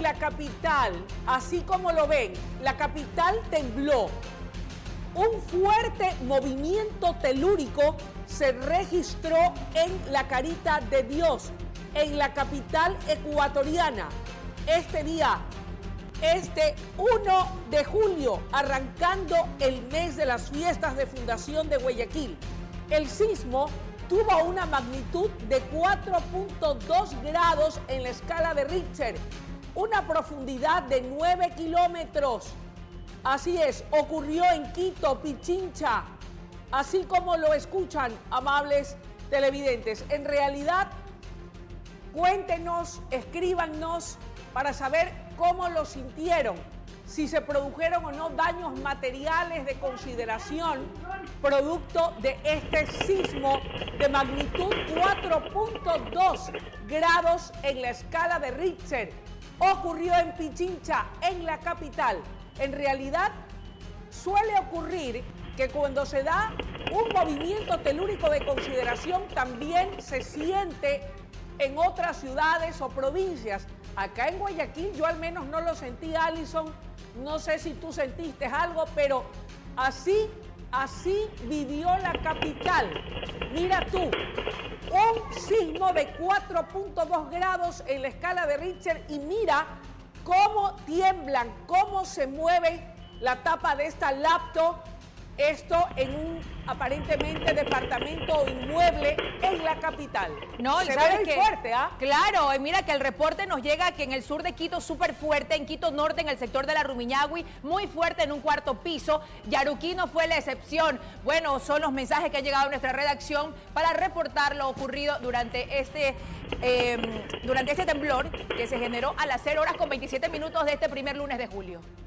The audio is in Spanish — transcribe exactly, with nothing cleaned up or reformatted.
la capital, así como lo ven, la capital tembló. Un fuerte movimiento telúrico se registró en la Carita de Dios, en la capital ecuatoriana. Este día, este uno de julio, arrancando el mes de las fiestas de fundación de Guayaquil. El sismo tuvo una magnitud de cuatro punto dos grados en la escala de Richter, una profundidad de nueve kilómetros. Así es, ocurrió en Quito, Pichincha, así como lo escuchan, amables televidentes. En realidad, cuéntenos, escríbanos para saber cómo lo sintieron, si se produjeron o no daños materiales de consideración producto de este sismo de magnitud cuatro punto dos grados en la escala de Richter. Ocurrió en Pichincha, en la capital. En realidad, suele ocurrir que cuando se da un movimiento telúrico de consideración, también se siente en otras ciudades o provincias. Acá en Guayaquil yo al menos no lo sentí, Alison. No sé si tú sentiste algo, pero así, así vivió la capital. Mira tú, un sismo de cuatro punto dos grados en la escala de Richter y mira cómo tiemblan, cómo se mueve la tapa de esta laptop. Esto en un aparentemente departamento o inmueble en la capital. No, y se sabes ve muy que, fuerte, ¿ah? Claro, y mira que el reporte nos llega que en el sur de Quito súper fuerte, en Quito Norte, en el sector de la Rumiñahui, muy fuerte en un cuarto piso. Yaruquí no fue la excepción. Bueno, son los mensajes que han llegado a nuestra redacción para reportar lo ocurrido durante este, eh, durante este temblor que se generó a las cero horas con veintisiete minutos de este primer lunes de julio.